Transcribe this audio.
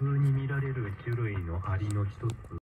通に見られる種類のアリの一つ